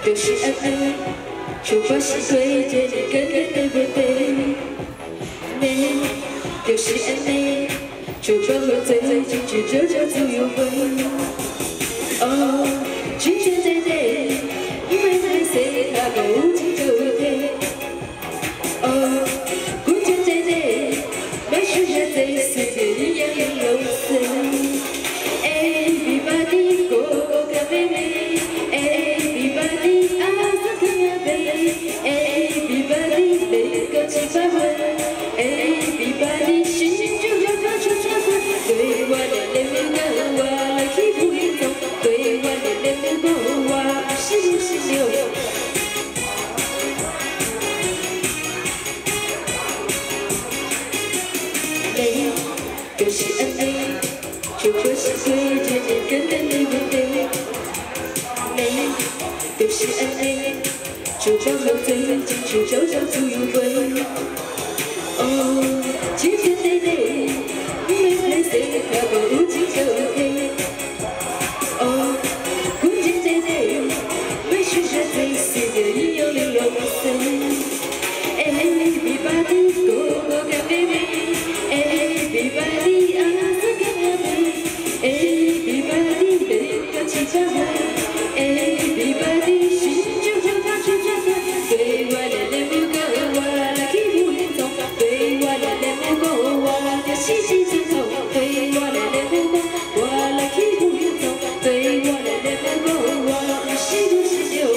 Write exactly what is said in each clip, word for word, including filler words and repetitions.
就是安尼，出发是对，这个根本对不对？你就是安尼，出发喝醉，坚持这叫自由会。哦，真真对对，没没谁他个无情就对。哦，古真对对，没事还在世界一样有色。 Everybody go go baby, everybody ask me baby, everybody let go 起发挥 ，everybody 心就要发出传闻，对我的脸面跟我来起不一动，对我的脸面跟我是不是有？你就是安尼。 出发是对，这个根本对不对？你就是安尼，出发喝醉，坚持朝朝自由会。哦，真真对对，没没谁他不无情就配。哦，古真对对，没事还在世界一样零落色。Everybody go go get baby, everybody ask me baby. Everybody let go起发挥 ，Everybody 心就要发出传闻，对我的脸面跟我来起不一动，对我的脸面跟我的心情刺痛，对我的脸面跟我来起不一动，对我的脸面跟我的心不是有。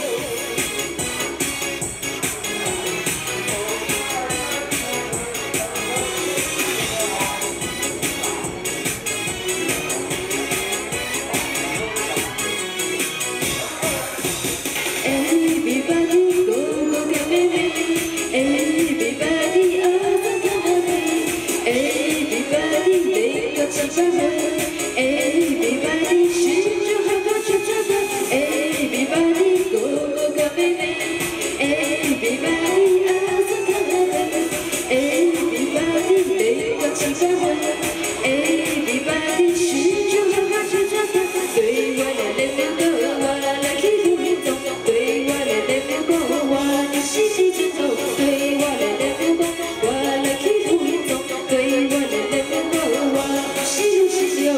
Everybody go go get baby, everybody ask me baby, everybody let go起发挥 ，everybody 心就害怕出传闻 ，everybody go go get baby, everybody ask me baby, everybody let go起发挥 ，everybody 心就害怕出传闻，对我的脸面跟我来起不一动。 对我的脸面跟我的心情刺痛，对我的脸面跟我来起不一动，对我的脸面跟我是有是有。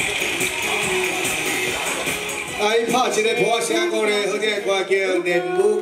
啊，伊拍一个破声歌咧，好听的歌叫《恋母》。